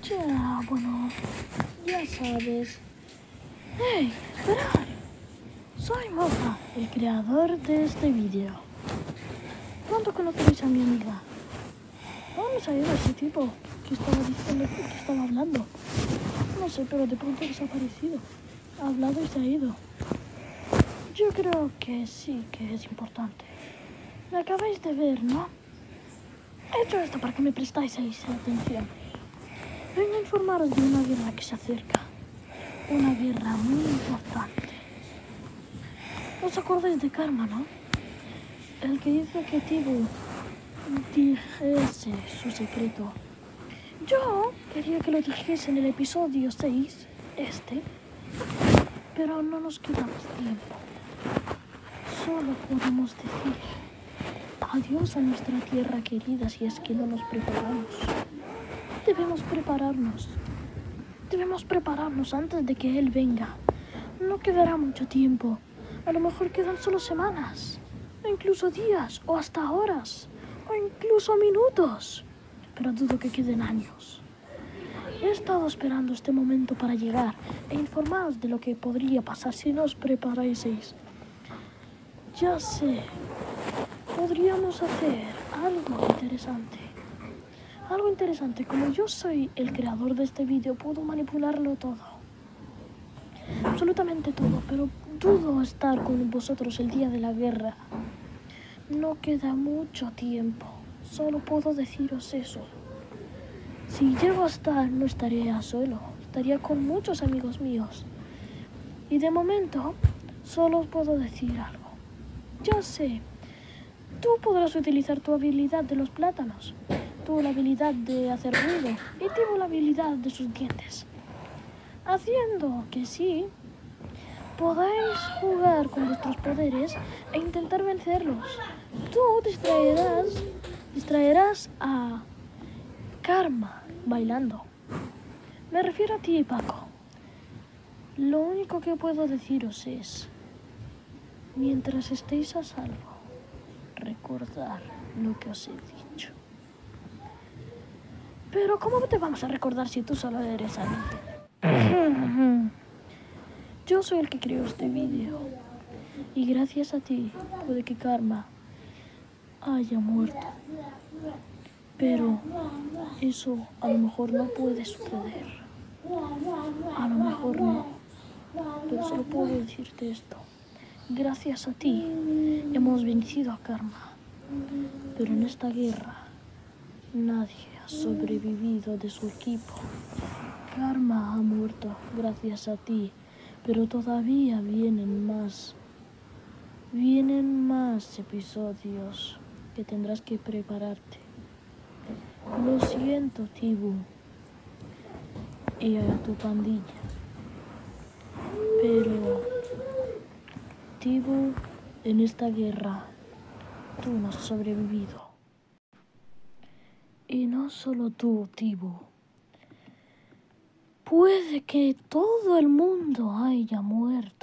Ya, bueno, ya sabes. ¡Hey! ¡Esperad! Soy Mofa, el creador de este vídeo. Pronto conoceréis a mi amiga. ¿A dónde se ha ido ese tipo que estaba diciendo que estaba hablando? No sé, pero de pronto ha desaparecido. Ha hablado y se ha ido. Yo creo que sí que es importante. Me acabáis de ver, ¿no? He hecho esto para que me prestáis atención. Vengo a informaros de una guerra que se acerca. Una guerra muy importante. ¿Os acordáis de Karma, no? El que hizo que Tibu dijese su secreto. Yo quería que lo dijese en el episodio 6, pero no nos queda más tiempo. Solo podemos decir adiós a nuestra tierra querida si es que no nos preparamos. Debemos prepararnos. Debemos prepararnos antes de que él venga. No quedará mucho tiempo. A lo mejor quedan solo semanas, o incluso días, o hasta horas, o incluso minutos. Pero dudo que queden años. He estado esperando este momento para llegar e informaros de lo que podría pasar si no os preparaseis. Ya sé, podríamos hacer algo interesante. Algo interesante, como yo soy el creador de este vídeo, puedo manipularlo todo. Absolutamente todo, pero dudo estar con vosotros el día de la guerra. No queda mucho tiempo, solo puedo deciros eso. Si llego a estar, no estaría solo, estaría con muchos amigos míos. Y de momento, solo os puedo decir algo. Ya sé, tú podrás utilizar tu habilidad de los plátanos, tú la habilidad de hacer ruido y tú la habilidad de sus dientes. Haciendo que sí, podáis jugar con vuestros poderes e intentar vencerlos. Tú distraerás a Karma bailando. Me refiero a ti, Paco. Lo único que puedo deciros es, mientras estéis a salvo, recordar lo que os he dicho. Pero ¿cómo te vamos a recordar si tú solo eres alguien? Yo soy el que creó este vídeo. Y gracias a ti puede que Karma haya muerto. Pero eso a lo mejor no puede suceder. A lo mejor no. Pero solo puedo decirte esto. Gracias a ti hemos vencido a Karma. Pero en esta guerra nadie ha sobrevivido de su equipo. Karma ha muerto gracias a ti. Pero todavía vienen más. Vienen más episodios que tendrás que prepararte. Lo siento, Tibu, y a tu pandilla. Pero, Tibu, en esta guerra, tú no has sobrevivido. Y no solo tú, Tibu. Puede que todo el mundo haya muerto,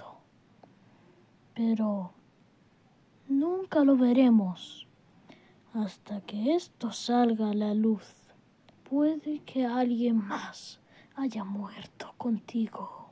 pero nunca lo veremos hasta que esto salga a la luz. Puede que alguien más haya muerto contigo.